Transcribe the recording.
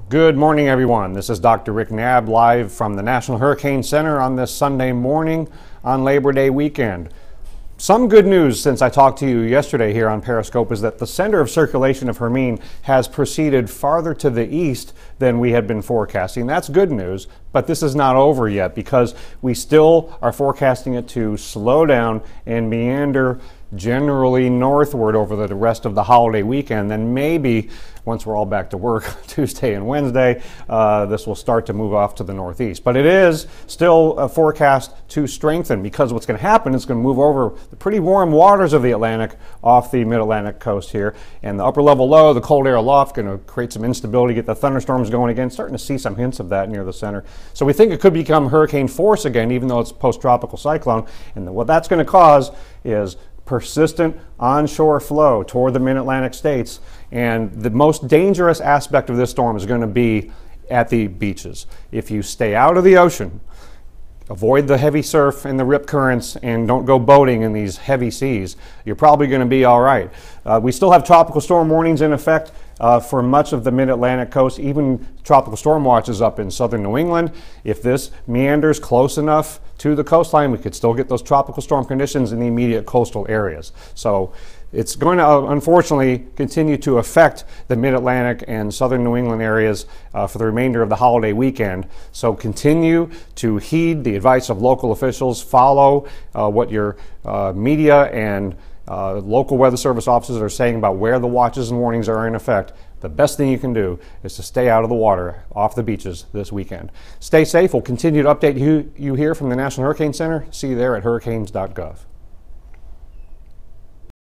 Good morning, everyone. This is Dr. Rick Knabb live from the National Hurricane Center on this Sunday morning on Labor Day weekend. Some good news since I talked to you yesterday here on Periscope is that the center of circulation of Hermine has proceeded farther to the east than we had been forecasting. That's good news, but this is not over yet because we still are forecasting it to slow down and meander generally northward over the rest of the holiday weekend. Then maybe once we're all back to work Tuesday and Wednesday, this will start to move off to the northeast. But it is still a forecast to strengthen because what's going to happen is going to move over the pretty warm waters of the Atlantic off the mid-Atlantic coast here. And the upper level low, the cold air aloft, going to create some instability, get the thunderstorms going again. Starting to see some hints of that near the center. So we think it could become hurricane force again, even though it's post-tropical cyclone. And what that's going to cause is persistent onshore flow toward the mid-Atlantic states, and the most dangerous aspect of this storm is going to be at the beaches. If you stay out of the ocean, avoid the heavy surf and the rip currents, and don't go boating in these heavy seas, you're probably going to be all right. We still have tropical storm warnings in effect for much of the mid-Atlantic coast, even tropical storm watches up in southern New England. If this meanders close enough to the coastline, we could still get those tropical storm conditions in the immediate coastal areas. So it's going to unfortunately continue to affect the mid-Atlantic and southern New England areas for the remainder of the holiday weekend. So continue to heed the advice of local officials, follow what your media and local weather service offices are saying about where the watches and warnings are in effect. The best thing you can do is to stay out of the water off the beaches this weekend. Stay safe. We'll continue to update you here from the National Hurricane Center. See you there at hurricanes.gov.